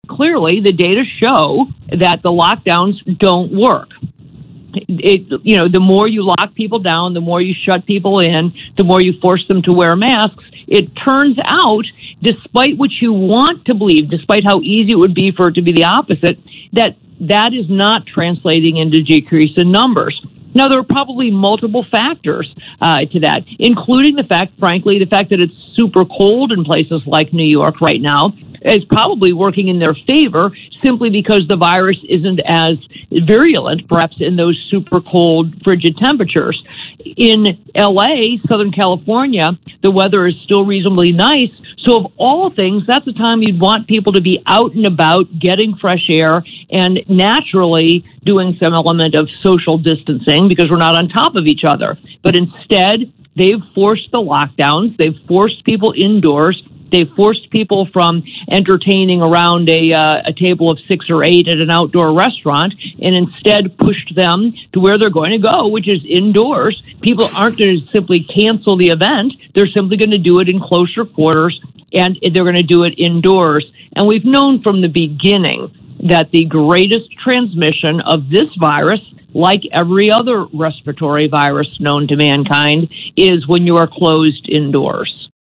clearly the data show that the lockdowns don't work. The more you lock people down, the more you shut people in, the more you force them to wear masks, it turns out, despite what you want to believe, despite how easy it would be for it to be the opposite, that is not translating into decrease in numbers. Now, there are probably multiple factors to that, including the fact that it's super cold in places like New York right now is probably working in their favor simply because the virus isn't as virulent, perhaps in those super cold, frigid temperatures. In LA, Southern California, the weather is still reasonably nice. So of all things, that's the time you'd want people to be out and about, getting fresh air, and naturally doing some element of social distancing because we're not on top of each other. But instead, they've forced the lockdowns. They've forced people indoors. They've forced people from entertaining around a table of 6 or 8 at an outdoor restaurant and instead pushed them to where they're going to go, which is indoors. People aren't going to simply cancel the event. They're simply going to do it in closer quarters, and they're going to do it indoors. And we've known from the beginning that the greatest transmission of this virus, like every other respiratory virus known to mankind, is when you are closed indoors.